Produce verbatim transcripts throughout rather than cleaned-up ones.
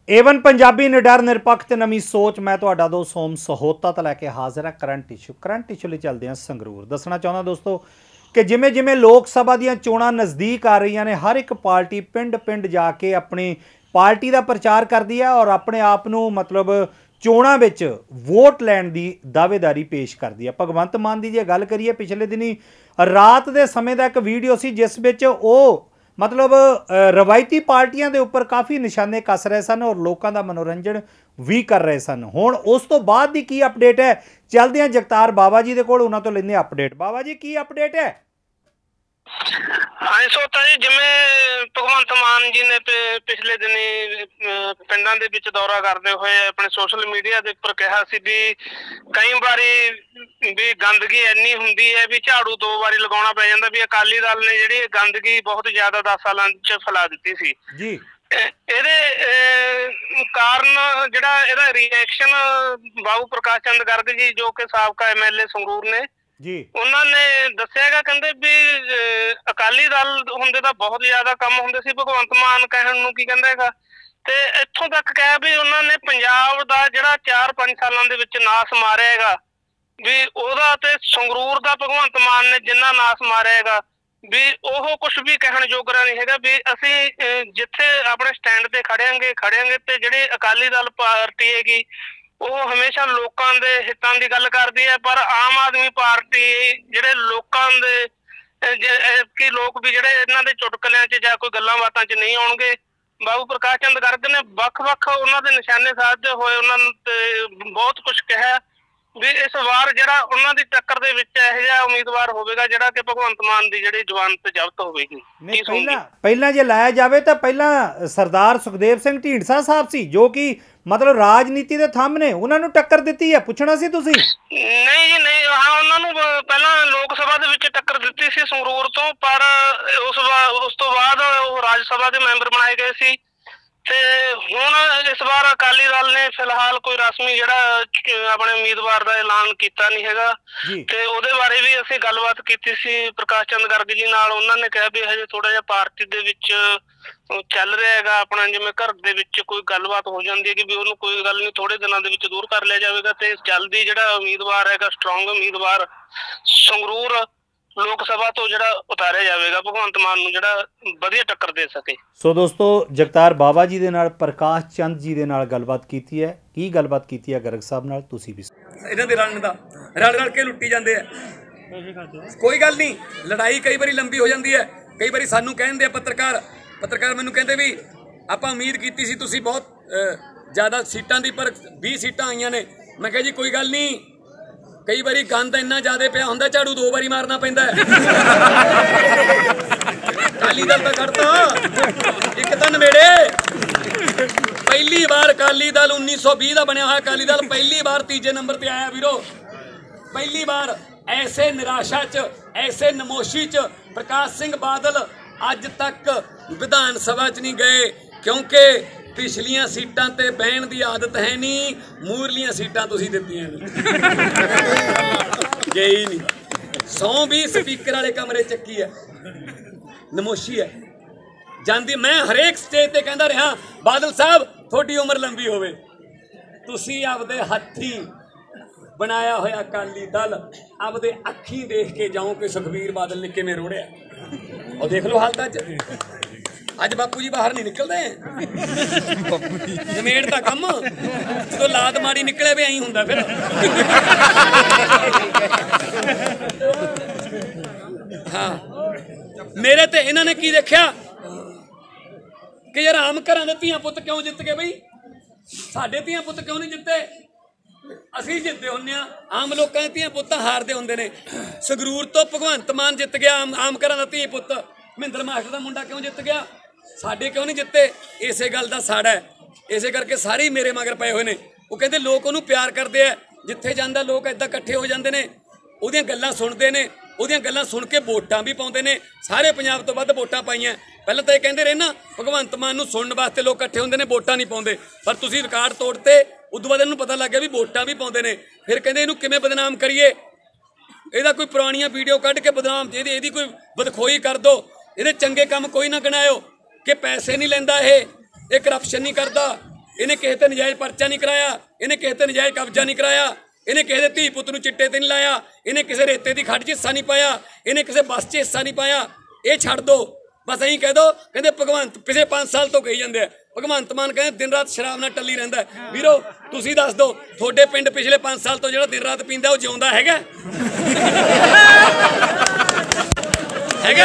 Avon Punjabi ਨਿਡਰ ਨਿਰਪੱਖ ਤੇ ਨਵੀਂ ਸੋਚ। मैं ਤੁਹਾਡਾ ਦੋ ਸੋਮ ਸਹੋਤਾ तो लैके हाजिर है करंट इशू करंट इशू ਲਈ ਚੱਲਦੇ ਹਾਂ ਸੰਗਰੂਰ। ਦੱਸਣਾ ਚਾਹੁੰਦਾ ਦੋਸਤੋ कि ਜਿਵੇਂ ਜਿਵੇਂ ਲੋਕ ਸਭਾ ਦੀਆਂ ਚੋਣਾਂ ਨਜ਼ਦੀਕ ਆ ਰਹੀਆਂ ਨੇ, ਹਰ ਇੱਕ ਪਾਰਟੀ ਪਿੰਡ ਪਿੰਡ ਜਾ ਕੇ ਆਪਣੀ ਪਾਰਟੀ ਦਾ ਪ੍ਰਚਾਰ ਕਰਦੀ ਹੈ ਔਰ ਆਪਣੇ ਆਪ ਨੂੰ मतलब ਚੋਣਾਂ ਵਿੱਚ ਵੋਟ ਲੈਣ ਦੀ ਦਾਅਵੇਦਾਰੀ ਪੇਸ਼ ਕਰਦੀ ਹੈ। ਭਗਵੰਤ ਮਾਨ ਦੀ ਜੇ ਗੱਲ ਕਰੀਏ, ਪਿਛਲੇ ਦਿਨੀ ਰਾਤ ਦੇ ਸਮੇਂ ਦਾ ਇੱਕ ਵੀਡੀਓ ਸੀ जिस ਵਿੱਚ ਉਹ मतलब रवायती पार्टियां दे उपर काफ़ी निशाने कस रहे सन और लोगों का मनोरंजन भी कर रहे सन। हुण उस तो बाद दी की अपडेट है, चलते हैं जगतार बाबा जी दे कोल, उन्हां तो लैंदे अपडेट। बाबा जी की अपडेट है? हाँ सोता जी, जिमें भगवंत मान जी ने पिछले दिनी पिंडां दे विच दौरा करते हुए अपने सोशल मीडिया के उपर कहा सी भी कई बारी भी गंदगी इन्नी हुंदी है भी झाड़ू दो बारी लगाउणा पै जांदा, भी अकाली दल ने जिहड़ी गंदगी बहुत ज्यादा दस सालां च फैला दित्ती सी जी। ਇਹਦੇ ਕਾਰਨ ਜਿਹੜਾ ਇਹਦਾ ਰਿਐਕਸ਼ਨ ਬਾਬੂ ਪ੍ਰਕਾਸ਼ ਚੰਦ ਗਰਗ ਜੀ ਜੋ ਕਿ ਸਾਬਕਾ ਐਮਐਲਏ ਸੰਗਰੂਰ ਨੇ ਜੀ, ਉਹਨਾਂ ਨੇ ਦੱਸਿਆਗਾ, ਕਹਿੰਦੇ ਵੀ ਅਕਾਲੀ ਦਲ ਹੁੰਦੇ ਤਾਂ ਬਹੁਤ ਜ਼ਿਆਦਾ ਕੰਮ ਹੁੰਦੇ ਸੀ। ਭਗਵੰਤ ਮਾਨ ਕਹਿਣ ਨੂੰ ਕੀ ਕਹਿੰਦਾ ਹੈਗਾ, ਤੇ ਇੱਥੋਂ ਤੱਕ ਕਹਿ ਵੀ ਉਹਨਾਂ ਨੇ ਪੰਜਾਬ ਦਾ ਜਿਹੜਾ ਚਾਰ ਪੰਜ ਸਾਲਾਂ ਦੇ ਵਿੱਚ ਨਾਸ ਮਾਰਿਆ ਹੈਗਾ ਵੀ ਉਹਦਾ ਤੇ ਸੰਗਰੂਰ ਦਾ ਭਗਵੰਤ ਮਾਨ ਨੇ ਜਿੰਨਾ ਨਾਸ ਮਾਰਿਆ ਹੈਗਾ ਵੀ ਉਹ ਕੁਛ ਵੀ ਕਹਿਣ ਜੋਗਰਾ ਨਹੀਂ ਹੈਗਾ। ਵੀ ਅਸੀਂ ਜਿੱਥੇ ਆਪਣੇ ਸਟੈਂਡ ਤੇ ਖੜਿਆਂਗੇ ਖੜਿਆਂਗੇ ਤੇ ਜਿਹੜੇ ਅਕਾਲੀ ਦਲ ਪਾਰਟੀ ਹੈਗੀ ਉਹ ਹਮੇਸ਼ਾ ਲੋਕਾਂ ਦੇ ਹਿੱਤਾਂ ਦੀ ਗੱਲ ਕਰਦੀ ਹੈ, ਪਰ ਆਮ ਆਦਮੀ ਪਾਰਟੀ ਜਿਹੜੇ ਲੋਕਾਂ ਦੇ ਕਿ ਲੋਕ ਵੀ ਜਿਹੜੇ ਇਹਨਾਂ ਦੇ ਚੁਟਕਲਿਆਂ 'ਚ ਜਾਂ ਕੋਈ ਗੱਲਾਂ ਬਾਤਾਂ 'ਚ ਨਹੀਂ ਆਉਣਗੇ। ਬਾਬੂ ਪ੍ਰਕਾਸ਼ ਚੰਦ ਗਰਗ ਨੇ ਵੱਖ-ਵੱਖ ਉਹਨਾਂ ਦੇ ਨਿਸ਼ਾਨੇ ਸਾਧਦੇ ਹੋਏ ਉਹਨਾਂ ਨੂੰ ਤੇ ਬਹੁਤ ਕੁਛ ਕਿਹਾ ਵੀ ਇਸ ਵਾਰ ਜਿਹੜਾ ਉਹਨਾਂ ਦੀ ਟੱਕਰ ਦੇ ਵਿੱਚ ਇਹੋ ਜਿਹਾ ਉਮੀਦਵਾਰ ਹੋਵੇਗਾ ਜਿਹੜਾ ਕਿ ਭਗਵੰਤ ਮਾਨ ਦੀ ਜਿਹੜੀ ਜ਼ਮਾਨਤ ਜ਼ਬਤ ਹੋਵੇਗੀ। ਨਹੀਂ, ਪਹਿਲਾਂ ਪਹਿਲਾਂ ਜੇ ਲਾਇਆ ਜਾਵੇ ਤਾਂ ਪਹਿਲਾਂ ਸਰਦਾਰ ਸੁਖਦੇਵ ਸਿੰਘ ਢੀਂਡਸਾ ਸਾਹਿਬ ਸੀ ਜੋ ਕਿ मतलब राजनीति ਦੇ ਥੰਮ ਨੇ, ਉਹਨਾਂ ਨੂੰ ਟੱਕਰ ਦਿੱਤੀ ਹੈ, ਪੁੱਛਣਾ ਸੀ ਤੁਸੀਂ? ਨਹੀਂ ਜੀ ਨਹੀਂ, ਹਾਂ ਉਹਨਾਂ ਨੂੰ ਪਹਿਲਾਂ ਲੋਕ ਸਭਾ ਦੇ ਵਿੱਚ ਟੱਕਰ ਦਿੱਤੀ ਸੀ ਸੰਗਰੂਰ ਤੋਂ, ਪਰ ਉਸ ਉਸ ਤੋਂ ਬਾਅਦ ਉਹ ਰਾਜ ਸਭਾ ਦੇ ਮੈਂਬਰ ਬਣਾਏ ਗਏ ਸੀ ਤੇ ਹੁਣ ਇਸ ਵਾਰ ਅਕਾਲੀ ਦਲ ਨੇ ਫਿਲਹਾਲ ਕੋਈ ਰਸਮੀ ਜਿਹੜਾ ਆਪਣੇ ਉਮੀਦਵਾਰ ਦਾ ਐਲਾਨ ਕੀਤਾ ਨਹੀਂ ਹੈਗਾ ਤੇ ਉਹਦੇ ਬਾਰੇ ਵੀ ਅਸੀਂ ਗੱਲਬਾਤ ਕੀਤੀ ਸੀ ਪ੍ਰਕਾਸ਼ ਚੰਦ ਗਰਗ ਜੀ ਨਾਲ। ਉਹਨਾਂ ਨੇ ਕਿਹਾ ਵੀ ਹਜੇ ਥੋੜਾ ਜਿਹਾ ਪਾਰਟੀ ਦੇ ਵਿੱਚ ਚੱਲ ਰਿਹਾ ਹੈਗਾ ਆਪਣਾ, ਜਿਵੇਂ ਘਰ ਦੇ ਵਿੱਚ ਕੋਈ ਗੱਲਬਾਤ ਹੋ ਜਾਂਦੀ ਹੈ ਕਿ ਵੀ ਉਹਨੂੰ ਕੋਈ ਗੱਲ ਨਹੀਂ ਥੋੜੇ ਦਿਨਾਂ ਦੇ ਵਿੱਚ ਦੂਰ ਕਰ ਲਿਆ ਜਾਵੇਗਾ ਤੇ ਜਲਦੀ ਜਿਹੜਾ ਉਮੀਦਵਾਰ ਹੈਗਾ ਸਟਰੋਂਗ ਉਮੀਦਵਾਰ ਸੰਗਰੂਰ ਲੋਕ ਸਭਾ ਤੋਂ ਜਿਹੜਾ ਉਤਾਰਿਆ ਜਾਵੇਗਾ ਭਗਵੰਤ ਮਾਨ ਨੂੰ ਜਿਹੜਾ ਵਧੀਆ ਟੱਕਰ ਦੇ ਸਕੇ। ਸੋ ਦੋਸਤੋ, ਜਗਤਾਰ ਬਾਬਾ ਜੀ ਦੇ ਨਾਲ ਪ੍ਰਕਾਸ਼ ਚੰਦ ਜੀ ਦੇ ਨਾਲ ਗੱਲਬਾਤ ਕੀਤੀ ਹੈ। ਕੀ ਗੱਲਬਾਤ ਕੀਤੀ ਹੈ ਗਰਗ ਸਾਹਿਬ ਨਾਲ, ਤੁਸੀਂ ਵੀ ਇਹਨਾਂ ਦੇ ਰਲਣ ਦਾ ਰਲ ਰਲ ਕੇ ਲੁੱਟੀ ਜਾਂਦੇ ਆ। ਕੋਈ ਗੱਲ ਨਹੀਂ, ਲੜਾਈ ਕਈ ਵਾਰੀ ਲੰਬੀ ਹੋ ਜਾਂਦੀ ਹੈ। ਕਈ ਵਾਰੀ ਸਾਨੂੰ ਕਹਿੰਦੇ ਆ ਪੱਤਰਕਾਰ ਪੱਤਰਕਾਰ ਮੈਨੂੰ ਕਹਿੰਦੇ ਵੀ ਆਪਾਂ ਉਮੀਦ ਕੀਤੀ ਸੀ ਤੁਸੀਂ ਬਹੁਤ ਜ਼ਿਆਦਾ ਸੀਟਾਂ ਦੀ, ਪਰ ਵੀਹ ਸੀਟਾਂ ਆਈਆਂ ਨੇ। ਮੈਂ ਕਿਹਾ ਜੀ ਕੋਈ ਗੱਲ ਨਹੀਂ, ਕਈ ਵਾਰੀ ਗੰਦ ਇੰਨਾ ਜ਼ਿਆਦਾ ਪਿਆ ਹੁੰਦਾ ਝਾੜੂ ਦੋ ਵਾਰੀ ਮਾਰਨਾ ਪੈਂਦਾ ਹੈ। ਅਕਾਲੀ ਦਲ ਤਾਂ ਖੜਤਾ ਇੱਕ ਤਾਂ ਨਵੇੜੇ। ਪਹਿਲੀ ਵਾਰ ਅਕਾਲੀ ਦਲ ਉੱਨੀ ਸੌ ਵੀਹ ਦਾ ਬਣਿਆ ਹੋਇਆ ਅਕਾਲੀ ਦਲ ਪਹਿਲੀ ਵਾਰ ਤੀਜੇ ਨੰਬਰ ਤੇ ਆਇਆ ਵੀਰੋ। ਪਹਿਲੀ ਵਾਰ ਐਸੇ ਨਿਰਾਸ਼ਾ 'ਚ ਐਸੇ ਨਮੋਸ਼ੀ 'ਚ ਪ੍ਰਕਾਸ਼ ਸਿੰਘ ਬਾਦਲ ਅੱਜ ਤੱਕ ਵਿਧਾਨ ਸਭਾ 'ਚ ਨਹੀਂ ਗਏ ਕਿਉਂਕਿ ਪਿਛਲੀਆਂ ਸੀਟਾਂ ਤੇ ਬਹਿਣ ਦੀ ਆਦਤ ਹੈ ਨਹੀਂ, ਮੂਰਲੀਆਂ ਸੀਟਾਂ ਤੁਸੀਂ ਦਿੱਤੀਆਂ ਨੇ, ਗਈ ਨਹੀਂ। ਸੌ ਵੀ ਸਪੀਕਰ ਵਾਲੇ ਕਮਰੇ ਚੱਕੀ ਹੈ, ਨਮੋਸ਼ੀ ਹੈ ਜਾਂਦੀ। ਮੈਂ ਹਰੇਕ ਸਟੇਜ ਤੇ ਕਹਿੰਦਾ ਰਿਹਾ ਬਾਦਲ ਸਾਹਿਬ ਤੁਹਾਡੀ ਉਮਰ ਲੰਬੀ ਹੋਵੇ, ਤੁਸੀਂ ਆਪਦੇ ਹੱਥੀਂ ਬਣਾਇਆ ਹੋਇਆ ਅਕਾਲੀ ਦਲ ਆਪਦੇ ਅੱਖੀਂ ਦੇਖ ਕੇ ਜਾਓ ਕਿ ਸੁਖਬੀਰ ਬਾਦਲ ਨੇ ਕਿਵੇਂ ਰੋੜਿਆ। ਉਹ ਦੇਖ ਲਓ ਹਾਲਤ ਅੱਜ ਅੱਜ ਬਾਪੂ ਜੀ ਬਾਹਰ ਨਹੀਂ ਨਿਕਲਦੇ, ਜਮੇੜ ਦਾ ਕੰਮ ਜਦੋਂ ਲਾਤ ਮਾੜੀ ਨਿਕਲੇ ਵੀ ਐਂ ਹੁੰਦਾ ਫਿਰ। ਹਾਂ, ਮੇਰੇ ਤੇ ਇਹਨਾਂ ਨੇ ਕੀ ਦੇਖਿਆ ਕਿ ਯਾਰ ਆਮ ਘਰਾਂ ਦੇ ਧੀਆਂ ਪੁੱਤ ਕਿਉਂ ਜਿੱਤ ਗਏ ਬਈ, ਸਾਡੇ ਧੀਆਂ ਪੁੱਤ ਕਿਉਂ ਨਹੀਂ ਜਿੱਤੇ? ਅਸੀਂ ਜਿੱਤਦੇ ਹੁੰਦੇ ਹਾਂ, ਆਮ ਲੋਕਾਂ ਦੇ ਧੀਆਂ ਪੁੱਤ ਹਾਰਦੇ ਹੁੰਦੇ ਨੇ। ਸੰਗਰੂਰ ਤੋਂ ਭਗਵੰਤ ਮਾਨ ਜਿੱਤ ਗਿਆ, ਆਮ ਆਮ ਘਰਾਂ ਦਾ ਧੀ ਪੁੱਤ। ਮਹਿੰਦਰ ਮਾਸਟਰ ਦਾ ਮੁੰਡਾ ਕਿਉਂ ਜਿੱਤ ਗਿਆ, ਸਾਡੇ ਕਿਉਂ ਨਹੀਂ ਜਿੱਤੇ? ਇਸੇ ਗੱਲ ਦਾ ਸਾੜਾ ਹੈ, ਇਸੇ ਕਰਕੇ ਸਾਰੇ ਮੇਰੇ ਮਗਰ ਪਏ ਹੋਏ ਨੇ। ਉਹ ਕਹਿੰਦੇ ਲੋਕ ਉਹਨੂੰ ਪਿਆਰ ਕਰਦੇ ਆ, ਜਿੱਥੇ ਜਾਂਦਾ ਲੋਕ ਏਦਾਂ ਇਕੱਠੇ ਹੋ ਜਾਂਦੇ ਨੇ, ਉਹਦੀਆਂ ਗੱਲਾਂ ਸੁਣਦੇ ਨੇ, ਉਹਦੀਆਂ ਗੱਲਾਂ ਸੁਣ ਕੇ ਵੋਟਾਂ ਵੀ ਪਾਉਂਦੇ ਨੇ। ਸਾਰੇ ਪੰਜਾਬ ਤੋਂ ਵੱਧ ਵੋਟਾਂ ਪਾਈਆਂ। ਪਹਿਲਾਂ ਤਾਂ ਇਹ ਕਹਿੰਦੇ ਰਹੇ ਨਾ ਭਗਵੰਤ ਮਾਨ ਨੂੰ ਸੁਣਨ ਵਾਸਤੇ ਲੋਕ ਇਕੱਠੇ ਹੁੰਦੇ ਨੇ, ਵੋਟਾਂ ਨਹੀਂ ਪਾਉਂਦੇ, ਪਰ ਤੁਸੀਂ ਰਿਕਾਰਡ ਤੋੜਤੇ। ਉਦੋਂ ਬਾਅਦ ਇਹਨੂੰ ਪਤਾ ਲੱਗ ਗਿਆ ਵੀ ਵੋਟਾਂ ਵੀ ਪਾਉਂਦੇ ਨੇ। ਫਿਰ ਕਹਿੰਦੇ ਇਹਨੂੰ ਕਿਵੇਂ ਬਦਨਾਮ ਕਰੀਏ, ਇਹਦਾ ਕੋਈ ਪੁਰਾਣੀਆਂ ਵੀਡੀਓ ਕੱਢ ਕੇ ਬਦਨਾਮ, ਇਹਦੀ ਇਹਦੀ ਕੋਈ ਬਦਖੋਈ ਕਰ ਦਿਓ, ਇਹਦੇ ਚੰਗੇ ਕੰਮ ਕੋਈ ਨਾ ਗਿਣਾਇਓ ਕਿ ਪੈਸੇ ਨਹੀਂ ਲੈਂਦਾ ਇਹ ਇਹ ਕਰਪਸ਼ਨ नहीं करता, ਇਹਨੇ ਕਿਸੇ ਤੇ ਨਜਾਇਜ਼ ਪਰਚਾ ਨਹੀਂ ਕਰਾਇਆ, ਇਹਨੇ ਕਿਸੇ ਤੇ ਨਜਾਇਜ਼ ਕਬਜ਼ਾ ਨਹੀਂ ਕਰਾਇਆ, ਇਹਨੇ ਕਿਸੇ ਦੇ ਧੀ ਪੁੱਤ ਨੂੰ ਚਿੱਟੇ ਤੇ ਨਹੀਂ ਲਾਇਆ, ਇਹਨੇ ਕਿਸੇ ਰੇਤੇ ਦੀ ਖੱਡ 'ਚ ਹਿੱਸਾ ਨਹੀਂ ਪਾਇਆ, ਇਹਨੇ ਕਿਸੇ ਬੱਸ 'ਚ ਹਿੱਸਾ ਨਹੀਂ ਪਾਇਆ। ਇਹ ਛੱਡ ਦੋ, ਬਸ ਐਂ ਕਹਿ ਦੋ ਕਹਿੰਦੇ ਭਗਵੰਤ ਪਿਛਲੇ ਪੰਜ ਸਾਲ ਤੋਂ ਕਹੀ ਜਾਂਦੇ ਆ ਭਗਵੰਤ ਮਾਨ ਕਹਿੰਦੇ ਦਿਨ ਰਾਤ ਸ਼ਰਾਬ ਨਾਲ ਟੱਲੀ ਰਹਿੰਦਾ। ਵੀਰੋ ਤੁਸੀਂ ਦੱਸ ਦਿਓ ਤੁਹਾਡੇ ਪਿੰਡ ਪਿਛਲੇ ਪੰਜ ਸਾਲ ਤੋਂ ਜਿਹੜਾ ਦਿਨ ਰਾਤ ਪੀਂਦਾ ਉਹ ਜਿਉਂਦਾ ਹੈਗਾ ਹੈਗਾ?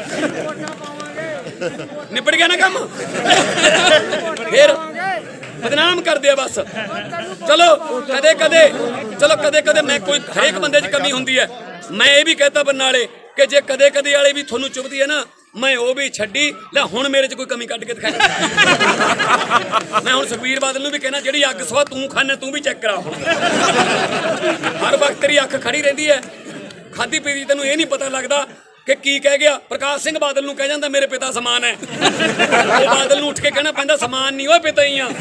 ਨਿਬੜ ਗਿਆ ਨਾ ਕੰਮ। ਫਿਰ ਬਦਨਾਮ ਕਰਦੇ ਆ ਬਸ। ਚਲੋ ਕਦੇ ਕਦੇ ਚਲੋ ਕਦੇ ਕਦੇ ਮੈਂ ਕੋਈ ਹਰੇਕ ਬੰਦੇ 'ਚ ਕਮੀ ਹੁੰਦੀ ਹੈ। ਮੈਂ ਇਹ ਵੀ ਕਹਿਤਾ ਬਰਨਾਲੇ ਕਿ ਜੇ ਕਦੇ ਕਦੇ ਵਾਲੇ ਵੀ ਤੁਹਾਨੂੰ ਚੁੱਭਦੀ ਹੈ ਨਾ ਮੈਂ ਉਹ ਵੀ ਛੱਡੀ ਲੈ। ਹੁਣ ਮੇਰੇ 'ਚ ਕੋਈ ਕਮੀ ਕੱਢ ਕੇ ਦਿਖਾਈ। ਮੈਂ ਹੁਣ ਸੁਖਬੀਰ ਬਾਦਲ ਨੂੰ ਵੀ ਕਹਿਣਾ ਜਿਹੜੀ ਅੱਗ ਸਵਾ ਤੂੰ ਖਾਨਾ ਤੂੰ ਵੀ ਚੈੱਕ ਕਰਾ। ਹਰ ਵਕਤ ਤੇਰੀ ਅੱਖ ਖੜੀ ਰਹਿੰਦੀ ਹੈ। ਖਾਦੀ ਪੀਤੀ ਤੈਨੂੰ ਇਹ ਨਹੀਂ ਪਤਾ ਲੱਗਦਾ ਕਿ ਕੀ ਕਹਿ ਗਿਆ। ਪ੍ਰਕਾਸ਼ ਸਿੰਘ ਬਾਦਲ ਨੂੰ ਕਹਿ ਜਾਂਦਾ ਮੇਰੇ ਪਿਤਾ ਸਮਾਨ ਹੈ। ਉਹ ਬਾਦਲ ਨੂੰ ਉੱਠ ਕੇ ਕਹਿਣਾ ਪੈਂਦਾ ਸਮਾਨ ਨਹੀਂ ਉਹ ਪਿਤਾ ਹੀ ਆ।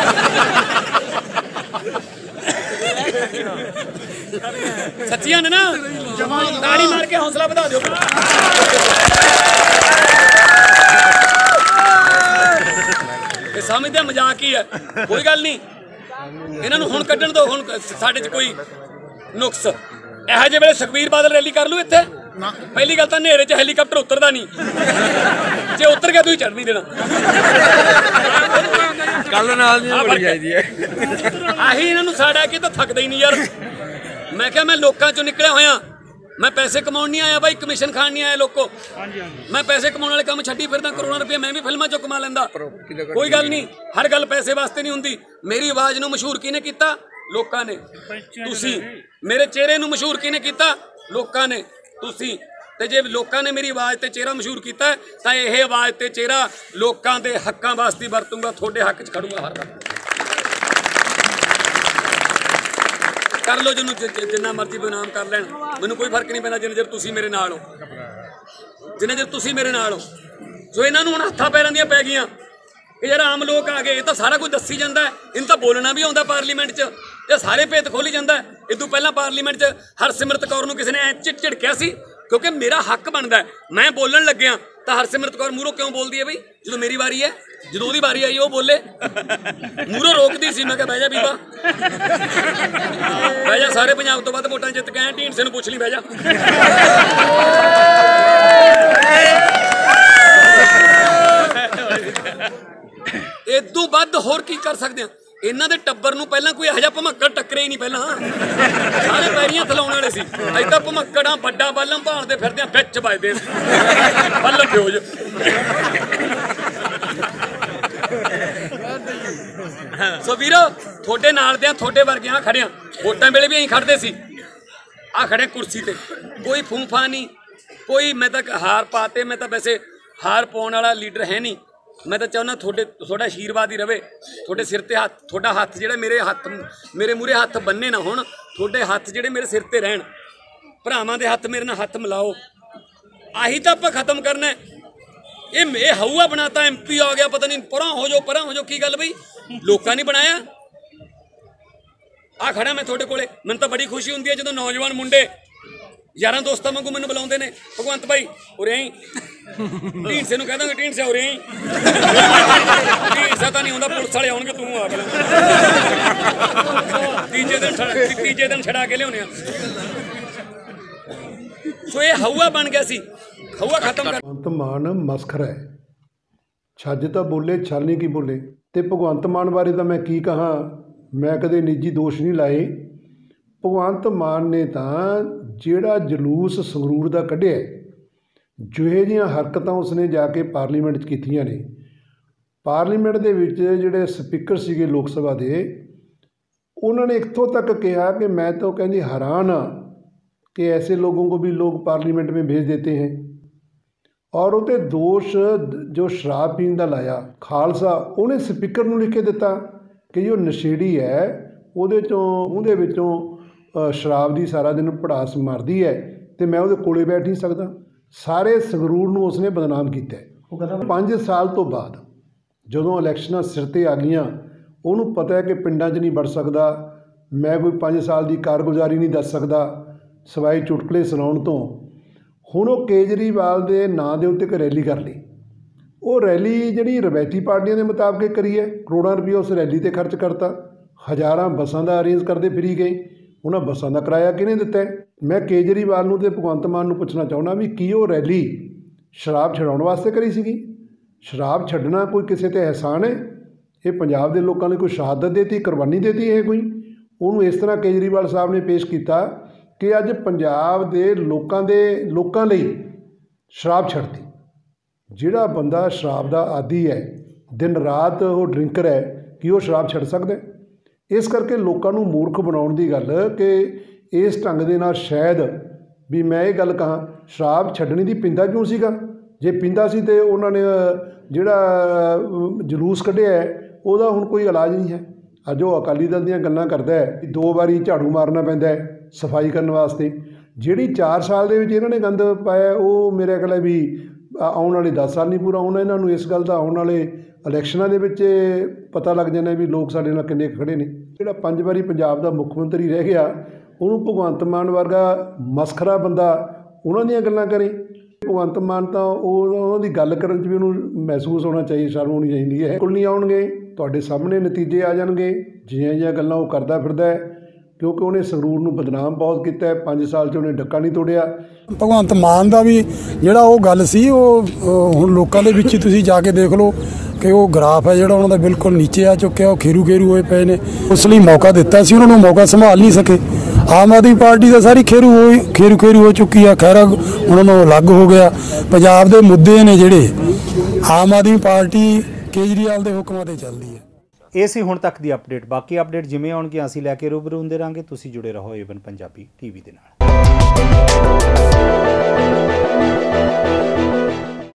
ਸੱਚੀਆਂ ਨੇ ਨਾ। ਤਾੜੀ ਮਾਰ ਕੇ ਹੌਸਲਾ ਵਧਾ ਦਿਓ। ਇਹ ਸਮਝਦੇ ਮਜ਼ਾਕ ਹੀ ਹੈ, ਕੋਈ ਗੱਲ ਨਹੀਂ। ਇਹਨਾਂ ਨੂੰ ਹੁਣ ਕੱਢਣ ਦਿਓ। ਹੁਣ ਸਾਡੇ 'ਚ ਕੋਈ ਨੁਕਸ ਇਹੋ ਜਿਹੇ ਵੇਲੇ ਸੁਖਬੀਰ ਬਾਦਲ ਰੈਲੀ ਕਰ ਲੂ ਇੱਥੇ। ਪਹਿਲੀ ਗੱਲ ਤਾਂ ਹਨੇਰੇ 'ਚ ਹੈਲੀਕਾਪਟਰ ਉਤਰਦਾ ਨਹੀਂ। ਜੇ ਉਤਰ ਗਿਆ ਤੁਸੀਂ ਚੜ੍ਹ ਨਹੀਂ ਦੇਣਾ। ਕੱਲ ਨਾਲ ਨਹੀਂ ਬੜੀ ਚਾਹੀਦੀ ਹੈ। ਆਹੀ ਇਹਨਾਂ ਨੂੰ ਸਾੜਾ ਕਿ ਤਾਂ ਥੱਕਦਾ ਹੀ ਨਹੀਂ ਯਾਰ। ਮੈਂ ਕਿਹਾ ਮੈਂ ਲੋਕਾਂ 'ਚੋਂ ਨਿਕਲਿਆ ਹੋਇਆ। ਮੈਂ ਪੈਸੇ ਕਮਾਉਣ ਨਹੀਂ ਆਇਆ ਬਾਈ, ਕਮਿਸ਼ਨ ਖਾਣ ਨਹੀਂ ਆਇਆ ਲੋਕੋ। ਮੈਂ ਪੈਸੇ ਕਮਾਉਣ ਵਾਲੇ ਕੰਮ ਛੱਡੀ ਫਿਰਦਾ। ਕਰੋੜਾਂ ਰੁਪਏ ਮੈਂ ਵੀ ਫਿਲਮਾਂ 'ਚੋਂ ਕਮਾ ਲੈਂਦਾ। ਕੋਈ ਗੱਲ ਨਹੀਂ, ਹਰ ਗੱਲ ਪੈਸੇ ਵਾਸਤੇ ਨਹੀਂ ਹੁੰਦੀ। ਮੇਰੀ ਆਵਾਜ਼ ਨੂੰ ਮਸ਼ਹੂਰ ਕਿਹਨੇ ਕੀਤਾ? ਲੋਕਾਂ ਨੇ, ਤੁਸੀਂ। ਮੇਰੇ ਚਿਹਰੇ ਨੂੰ ਮਸ਼ਹੂਰ ਕਿਹਨੇ ਕੀਤਾ? ਲੋਕਾਂ ਨੇ, ਤੁਸੀਂ। ਤੇ ਜੇ ਲੋਕਾਂ ਨੇ ਮੇਰੀ ਆਵਾਜ਼ ਤੇ ਚਿਹਰਾ ਮਸ਼ਹੂਰ ਕੀਤਾ ਤਾਂ ਇਹ ਆਵਾਜ਼ ਤੇ ਚਿਹਰਾ ਲੋਕਾਂ ਦੇ ਹੱਕਾਂ ਵਾਸਤੇ ਵਰਤੂੰਗਾ। ਤੁਹਾਡੇ ਹੱਕ 'ਚ ਖੜੂੰਗਾ ਹਰ ਵਕਤ। ਕਰ ਲਓ ਜਿਹਨੂੰ ਜਿੰਨਾ ਮਰਜ਼ੀ ਬਦਨਾਮ ਕਰ ਲੈਣ, ਮੈਨੂੰ ਕੋਈ ਫਰਕ ਨਹੀਂ ਪੈਂਦਾ ਜਿੰਨੇ ਚਿਰ ਤੁਸੀਂ ਮੇਰੇ ਨਾਲ ਹੋ। ਜਿੰਨੇ ਚਿਰ ਤੁਸੀਂ ਮੇਰੇ ਨਾਲ ਹੋ। ਸੋ ਇਹਨਾਂ ਨੂੰ ਹੁਣ ਹੱਥਾਂ ਪੈਰਾਂ ਦੀਆਂ ਪੈ ਗਈਆਂ। ਇਹ ਯਾਰ ਆਮ ਲੋਕ ਆ ਗਏ, ਇਹ ਤਾਂ ਸਾਰਾ ਕੁਝ ਦੱਸੀ ਜਾਂਦਾ। ਇਹਨੂੰ ਤਾਂ ਬੋਲਣਾ ਵੀ ਆਉਂਦਾ ਪਾਰਲੀਮੈਂਟ 'ਚ। ਇਹ ਸਾਰੇ ਭੇਤ ਖੋਲੀ ਜਾਂਦਾ। ਇਹ ਤੋਂ ਪਹਿਲਾਂ ਪਾਰਲੀਮੈਂਟ 'ਚ ਹਰਸਿਮਰਤ ਕੌਰ ਨੂੰ ਕਿਸੇ ਨੇ ਐ ਝਿੜ ਝਿੜਕਿਆ ਸੀ ਕਿਉਂਕਿ ਮੇਰਾ ਹੱਕ ਬਣਦਾ। ਮੈਂ ਬੋਲਣ ਲੱਗਿਆ ਤਾਂ ਹਰਸਿਮਰਤ ਕੌਰ ਮੂਹਰੋਂ ਕਿਉਂ ਬੋਲਦੀ ਹੈ ਬਈ? ਜਦੋਂ ਮੇਰੀ ਵਾਰੀ ਹੈ, ਜਦੋਂ ਉਹਦੀ ਵਾਰੀ ਆਈ ਉਹ ਬੋਲੇ। ਮੂਹਰੋਂ ਰੋਕਦੀ ਸੀ। ਮੈਂ ਕਿਹਾ ਬਹਿ ਜਾ ਬੀਬਾ, ਬਹਿ ਜਾ। ਸਾਰੇ ਪੰਜਾਬ ਤੋਂ ਵੱਧ ਵੋਟਾਂ ਜਿੱਤ ਕੇ ਆਏ, ਢੀਂਡਸੇ ਨੂੰ ਪੁੱਛ ਲਈ, ਬਹਿ ਜਾ। ਇਦੋਂ ਵੱਧ ਹੋਰ ਕੀ ਕਰ ਸਕਦੇ ਆ? ਇਹਨਾਂ ਦੇ ਟੱਬਰ ਨੂੰ ਪਹਿਲਾਂ ਕੋਈ ਇਹੋ ਜਿਹਾ ਭਮੱਕੜ ਟੱਕਰੇ ਹੀ ਨਹੀਂ। ਪਹਿਲਾਂ ਸਾਰੇ ਪੈਰੀਆਂ ਥਲਾਉਣ ਵਾਲੇ ਸੀ। ਏਦਾਂ ਭਮੱਕੜਾਂ ਵੱਡਾ ਬਾਲਮ ਭਾਲਦੇ ਫਿਰਦੇ ਆ, ਵਿੱਚ ਵੱਜਦੇ ਬੱਲਮ ਫਿਊਜ। ਸੋ ਵੀਰੋ ਤੁਹਾਡੇ ਨਾਲ ਦੇ ਤੁਹਾਡੇ ਵਰਗਿਆਂ ਖੜਿਆ। ਵੋਟਾਂ ਵੇਲੇ ਵੀ ਅਸੀਂ ਖੜਦੇ ਸੀ। ਆ ਖੜੇ ਕੁਰਸੀ ਤੇ, ਕੋਈ ਫੂਫਾ ਨਹੀਂ, ਕੋਈ। ਮੈਂ ਤਾਂ ਹਾਰ ਪਾਤੇ। ਮੈਂ ਤਾਂ ਵੈਸੇ ਹਾਰ ਪਾਉਣ ਵਾਲਾ ਲੀਡਰ ਹੈ ਨਹੀਂ। ਮੈਂ ਤਾਂ ਚਾਹੁੰਦਾ ਤੁਹਾਡੇ ਤੁਹਾਡਾ ਆਸ਼ੀਰਵਾਦ ਹੀ ਰਵੇ। ਤੁਹਾਡੇ ਸਿਰ ਤੇ ਹੱਥ, ਤੁਹਾਡਾ ਹੱਥ ਜਿਹੜਾ ਮੇਰੇ ਹੱਥ ਮੇਰੇ ਮੂਹਰੇ ਹੱਥ ਬੰਨੇ ਨਾ ਹੋਣ। ਤੁਹਾਡੇ ਹੱਥ ਜਿਹੜੇ ਮੇਰੇ ਸਿਰ ਤੇ ਰਹਿਣ। ਭਰਾਵਾਂ ਦੇ ਹੱਥ ਮੇਰੇ ਨਾਲ ਹੱਥ ਮਿਲਾਓ। ਆਹੀ ਤਾਂ ਆਪਾਂ ਖਤਮ ਕਰਨਾ। ਇਹ ਇਹ ਹਊਆ ਬਣਾਤਾ, ਐਮ ਪੀ ਆ ਗਿਆ, ਪਤਾ ਨਹੀਂ ਪਰਾਂ ਹੋ ਜਾਓ ਪਰਾਂ ਹੋ ਜਾਓ। ਕੀ ਗੱਲ ਬਈ, ਲੋਕਾਂ ਨੇ ਬਣਾਇਆ। ਆ ਖੜਾ ਮੈਂ ਤੁਹਾਡੇ ਕੋਲੇ। ਮੈਨੂੰ ਤਾਂ ਬੜੀ ਖੁਸ਼ੀ ਹੁੰਦੀ ਹੈ ਜਦੋਂ ਨੌਜਵਾਨ ਮੁੰਡੇ ਯਾਰਾਂ ਦੋਸਤਾਂ ਵਾਂਗੂ ਮੈਨੂੰ ਬੁਲਾਉਂਦੇ ਨੇ। ਭਗਵੰਤ ਭਾਈ ਉਰੇ ਆਈ, ਢੀਂਡਸੇ ਨੂੰ ਕਹਿ ਦਾਂਗੇ ਢੀਂਡਸੇ ਉਰੇ ਆਈ। ਢੀਂਡਸਾ ਤਾਂ ਨਹੀਂ ਹੁੰਦਾ, ਪੁਲਿਸ ਵਾਲੇ ਆਉਣਗੇ, ਤੂੰ ਆ ਪਹਿਲਾਂ। ਤੀਜੇ ਦਿਨ ਤੀਜੇ ਦਿਨ ਛਡਾ ਕੇ ਲਿਆਉਣੇ ਆ। ਸੋ ਇਹ ਹਊਆ ਬਣ ਗਿਆ ਸੀ। ਹਊਆ ਖਤਮ ਕਰ। ਭਗਵੰਤ ਮਾਨ ਮਸਖਰਾ ਹੈ। ਛੱਜ ਤਾਂ ਬੋਲੇ, ਛਲ ਨਹੀਂ ਕੀ ਬੋਲੇ। ਤੇ ਭਗਵੰਤ ਮਾਨ ਬਾਰੇ ਤਾਂ ਮੈਂ ਕੀ ਕਹਾਂ, ਮੈਂ ਕਦੇ ਨਿੱਜੀ ਦੋਸ਼ ਨਹੀਂ ਲਾਏ। ਭਗਵੰਤ ਮਾਨ ਨੇ ਤਾਂ ਜਿਹੜਾ ਜਲੂਸ ਸੰਗਰੂਰ ਦਾ ਕੱਢਿਆ, ਜਿਹੋ ਜਿਹੀਆਂ ਹਰਕਤਾਂ ਉਸਨੇ ਜਾ ਕੇ ਪਾਰਲੀਮੈਂਟ 'ਚ ਕੀਤੀਆਂ ਨੇ। ਪਾਰਲੀਮੈਂਟ ਦੇ ਵਿੱਚ ਜਿਹੜੇ ਸਪੀਕਰ ਸੀਗੇ ਲੋਕ ਸਭਾ ਦੇ, ਉਹਨਾਂ ਨੇ ਇੱਥੋਂ ਤੱਕ ਕਿਹਾ ਕਿ ਮੈਂ ਤਾਂ ਕਹਿੰਦੀ हैरान हाँ कि ऐसे लोगों को भी लोग पार्लियामेंट में भेज देते हैं। और उते दोष जो शराब पीण का लाया खालसा, उन्हें स्पीकर ਨੂੰ लिख के दिता कि जो नशेड़ी है ਉਹਦੇ ਚੋਂ ਉਹਦੇ ਵਿੱਚੋਂ ਸ਼ਰਾਬ ਦੀ ਸਾਰਾ ਦਿਨ ਭੜਾਸ ਮਾਰਦੀ ਹੈ ਤੇ ਮੈਂ ਉਹਦੇ ਕੋਲੇ ਬੈਠ ਨਹੀਂ ਸਕਦਾ। ਸਾਰੇ ਸੰਗਰੂਰ ਨੂੰ ਉਸਨੇ ਬਦਨਾਮ ਕੀਤਾ। ਪੰਜ ਸਾਲ ਤੋਂ ਬਾਅਦ ਜਦੋਂ ਇਲੈਕਸ਼ਨਾਂ ਸਿਰ 'ਤੇ ਆ ਗਈਆਂ, ਉਹਨੂੰ ਪਤਾ ਹੈ ਕਿ ਪਿੰਡਾਂ 'ਚ ਨਹੀਂ ਵੜ ਸਕਦਾ। ਮੈਂ ਕੋਈ ਪੰਜ ਸਾਲ ਦੀ ਕਾਰਗੁਜ਼ਾਰੀ ਨਹੀਂ ਦੱਸ ਸਕਦਾ ਸਿਵਾਏ ਚੁਟਕਲੇ ਸੁਣਾਉਣ ਤੋਂ। ਹੁਣ ਉਹ ਕੇਜਰੀਵਾਲ ਦੇ ਨਾਂ ਦੇ ਉੱਤੇ ਇੱਕ ਰੈਲੀ ਕਰ ਲਈ। ਉਹ ਰੈਲੀ ਜਿਹੜੀ ਰਵਾਇਤੀ ਪਾਰਟੀਆਂ ਦੇ ਮੁਤਾਬਕ ਕਰੀ ਹੈ। ਕਰੋੜਾਂ ਰੁਪਏ ਉਸ ਰੈਲੀ 'ਤੇ ਖਰਚ ਕਰਤਾ, ਹਜ਼ਾਰਾਂ ਬੱਸਾਂ ਦਾ ਅਰੇਂਜ ਕਰਦੇ ਫਿਰੀ ਗਏ। ਉਹਨਾਂ ਬੱਸਾਂ ਦਾ ਕਿਰਾਇਆ ਕਿਹਨੇ ਦਿੱਤਾ ਹੈ? ਮੈਂ ਕੇਜਰੀਵਾਲ ਨੂੰ ਅਤੇ ਭਗਵੰਤ ਮਾਨ ਨੂੰ ਪੁੱਛਣਾ ਚਾਹੁੰਦਾ ਵੀ ਕੀ ਉਹ ਰੈਲੀ ਸ਼ਰਾਬ ਛਡਾਉਣ ਵਾਸਤੇ ਕਰੀ ਸੀਗੀ? ਸ਼ਰਾਬ ਛੱਡਣਾ ਕੋਈ ਕਿਸੇ 'ਤੇ ਅਹਿਸਾਨ ਹੈ? ਇਹ ਪੰਜਾਬ ਦੇ ਲੋਕਾਂ ਲਈ ਕੋਈ ਸ਼ਹਾਦਤ ਦੇਤੀ, ਕੁਰਬਾਨੀ ਦੇਤੀ ਹੈ ਕੋਈ? ਉਹਨੂੰ ਇਸ ਤਰ੍ਹਾਂ ਕੇਜਰੀਵਾਲ ਸਾਹਿਬ ਨੇ ਪੇਸ਼ ਕੀਤਾ ਕਿ ਅੱਜ ਪੰਜਾਬ ਦੇ ਲੋਕਾਂ ਦੇ ਲੋਕਾਂ ਲਈ ਸ਼ਰਾਬ ਛੱਡਤੀ। ਜਿਹੜਾ ਬੰਦਾ ਸ਼ਰਾਬ ਦਾ ਆਦੀ ਹੈ, ਦਿਨ ਰਾਤ ਉਹ ਡਰਿੰਕਰ ਹੈ, ਕੀ ਉਹ ਸ਼ਰਾਬ ਛੱਡ ਸਕਦਾ? ਇਸ ਕਰਕੇ ਲੋਕਾਂ ਨੂੰ ਮੂਰਖ ਬਣਾਉਣ ਦੀ ਗੱਲ ਕਿ ਇਸ ਢੰਗ ਦੇ ਨਾਲ ਸ਼ਾਇਦ ਵੀ ਮੈਂ ਇਹ ਗੱਲ ਕਹਾਂ ਸ਼ਰਾਬ ਛੱਡਣੀ ਦੀ ਪੀਂਦਾ ਕਿਉਂ ਸੀਗਾ? ਜੇ ਪੀਂਦਾ ਸੀ ਤਾਂ ਉਹਨਾਂ ਨੇ ਜਿਹੜਾ ਜਲੂਸ ਕੱਢਿਆ ਹੈ ਉਹਦਾ ਹੁਣ ਕੋਈ ਇਲਾਜ ਨਹੀਂ ਹੈ। ਅੱਜ ਉਹ ਅਕਾਲੀ ਦਲ ਦੀਆਂ ਗੱਲਾਂ ਕਰਦਾ ਹੈ, ਦੋ ਵਾਰੀ ਝਾੜੂ ਮਾਰਨਾ ਪੈਂਦਾ ਹੈ ਸਫਾਈ ਕਰਨ ਵਾਸਤੇ। ਜਿਹੜੀ ਚਾਰ ਸਾਲ ਦੇ ਵਿੱਚ ਇਹਨਾਂ ਨੇ ਗੰਦ ਪਾਇਆ ਉਹ ਮੇਰੇ ਖਿਆਲ ਹੈ ਵੀ ਆਉਣ ਵਾਲੇ ਦਸ ਸਾਲ ਨਹੀਂ ਪੂਰਾ ਹੋਣਾ ਇਹਨਾਂ ਨੂੰ। ਇਸ ਗੱਲ ਦਾ ਆਉਣ ਵਾਲੇ ਇਲੈਕਸ਼ਨਾਂ ਦੇ ਵਿੱਚ ਪਤਾ ਲੱਗ ਜਾਣਾ ਵੀ ਲੋਕ ਸਾਡੇ ਨਾਲ ਕਿੰਨੇ ਖੜੇ ਨੇ। ਜਿਹੜਾ ਪੰਜ ਵਾਰੀ ਪੰਜਾਬ ਦਾ ਮੁੱਖ ਮੰਤਰੀ ਰਹਿ ਗਿਆ ਉਹਨੂੰ ਭਗਵੰਤ ਮਾਨ ਵਰਗਾ ਮਸਖਰਾ ਬੰਦਾ ਉਹਨਾਂ ਦੀਆਂ ਗੱਲਾਂ ਕਰੇ। ਭਗਵੰਤ ਮਾਨ ਤਾਂ ਉਹ ਉਹਨਾਂ ਦੀ ਗੱਲ ਕਰਨ 'ਚ ਵੀ ਉਹਨੂੰ ਮਹਿਸੂਸ ਹੋਣਾ ਚਾਹੀਦਾ, ਸ਼ਰਮ ਹੋਣੀ ਚਾਹੀਦੀ ਹੈ। ਕੁਲ ਨਹੀਂ ਆਉਣਗੇ, ਤੁਹਾਡੇ ਸਾਹਮਣੇ ਨਤੀਜੇ ਆ ਜਾਣਗੇ। ਜਿਹੀਆਂ ਜਿਹੀਆਂ ਗੱਲਾਂ ਉਹ ਕਰਦਾ ਫਿਰਦਾ ਹੈ, ਕਿਉਂਕਿ ਉਹਨੇ ਸੰਗਰੂਰ ਨੂੰ ਬਦਨਾਮ ਬਹੁਤ ਕੀਤਾ ਹੈ। ਪੰਜ ਸਾਲ 'ਚ ਉਹਨੇ ਡੱਕਾ ਨਹੀਂ ਤੋੜਿਆ। ਭਗਵੰਤ ਮਾਨ ਦਾ ਵੀ ਜਿਹੜਾ ਉਹ ਗੱਲ ਸੀ ਉਹ ਹੁਣ ਲੋਕਾਂ ਦੇ ਵਿੱਚ ਤੁਸੀਂ ਜਾ ਕੇ ਦੇਖ ਲਓ ਕਿ ਉਹ ਗ੍ਰਾਫ ਹੈ ਜਿਹੜਾ ਉਹਨਾਂ ਦਾ ਬਿਲਕੁਲ ਨੀਚੇ ਆ ਚੁੱਕਿਆ। ਉਹ ਖੇਰੂ ਖੇਰੂ ਹੋਏ ਪਏ ਨੇ। ਉਸ ਲਈ ਮੌਕਾ ਦਿੱਤਾ ਸੀ, ਉਹਨਾਂ ਨੂੰ ਮੌਕਾ ਸੰਭਾਲ ਨਹੀਂ ਸਕੇ। ਆਮ ਆਦਮੀ ਪਾਰਟੀ ਦਾ ਸਾਰੀ ਖੇਰੂ ਹੋਈ ਖੇਰੂ ਖੇਰੂ ਹੋ ਚੁੱਕੀ ਆ। ਖੈਰਾ ਉਹਨਾਂ ਨੂੰ ਅਲੱਗ ਹੋ ਗਿਆ। ਪੰਜਾਬ ਦੇ ਮੁੱਦੇ ਨੇ ਜਿਹੜੇ ਆਮ ਆਦਮੀ ਪਾਰਟੀ ਕੇਜਰੀਵਾਲ ਦੇ ਹੁਕਮਾਂ 'ਤੇ ਚੱਲਦੀ ਹੈ। ਇਹ ਸੀ ਹੁਣ ਤੱਕ ਦੀ ਅਪਡੇਟ। ਬਾਕੀ ਅਪਡੇਟ ਜਿਵੇਂ ਆਉਣਗੇ ਅਸੀਂ ਲੈ ਕੇ ਰੂਬਰੂ ਹੁੰਦੇ ਰਹਾਂਗੇ। ਤੁਸੀਂ ਜੁੜੇ ਰਹੋ ਏਵਨ ਪੰਜਾਬੀ ਟੀਵੀ ਦੇ ਨਾਲ।